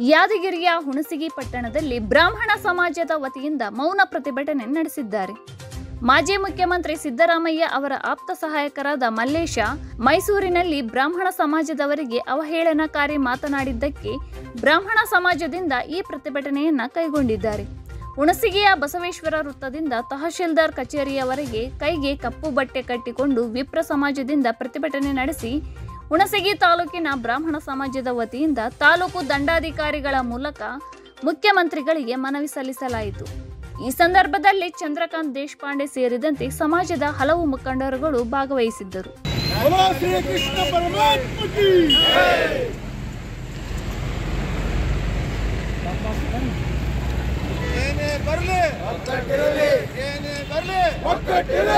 ಯಾದಗಿರಿಯ ಹುಣಸಗಿ ಪಟ್ಟಣದಲ್ಲಿ ಬ್ರಾಹ್ಮಣ ಸಮಾಜದ ವತಿಯಿಂದ ಮೌನ ಪ್ರತಿಭಟನೆ ನಡೆಸಿದ್ದಾರೆ. ಮಾಜಿ ಮುಖ್ಯಮಂತ್ರಿ ಸಿದ್ದರಾಮಯ್ಯ ಅವರ ಆಪ್ತ ಸಹಾಯಕರಾದ ಮಲ್ಲೇಶ ಮೈಸೂರಿನಲ್ಲಿ ಬ್ರಾಹ್ಮಣ ಸಮಾಜದವರಿಗೆ ಅವಹೇಳನಕಾರಿ ಮಾತನಾಡಿದ್ದಕ್ಕೆ ಬ್ರಾಹ್ಮಣ ಸಮಾಜದಿಂದ ಈ ಪ್ರತಿಭಟನೆಯನ್ನ ಕೈಗೊಂಡಿದ್ದಾರೆ. ಹುಣಸಗಿಯ ಬಸವೇಶ್ವರ ವೃತ್ತದಿಂದ ತಹಶೀಲ್ದಾರ್ ಕಚೇರಿಯವರೆಗೆ ಕೈಗೆ ಕಪ್ಪು ಬಟ್ಟೆ ಕಟ್ಟಿಕೊಂಡು ವಿಪ್ರ ಸಮಾಜದಿಂದ ಪ್ರತಿಭಟನೆ ನಡೆಸಿ ಹುಣಸಗಿ ತಾಲೂಕಿನ ಬ್ರಾಹ್ಮಣ ಸಮಾಜದ ವತಿಯಿಂದ ತಾಲೂಕು ದಂಡಾಧಿಕಾರಿಗಳ ಮೂಲಕ ಮುಖ್ಯಮಂತ್ರಿಗಳಿಗೆ ಮನವಿ ಸಲ್ಲಿಸಲಾಯಿತು. ಈ ಸಂದರ್ಭದಲ್ಲಿ ಚಂದ್ರಕಾಂತ್ ದೇಶಪಾಂಡೆ ಸೇರಿದಂತೆ ಸಮಾಜದ ಹಲವು ಮುಖಂಡರುಗಳು ಭಾಗವಹಿಸಿದ್ದರು. ಏನೇ ಬರಲಿ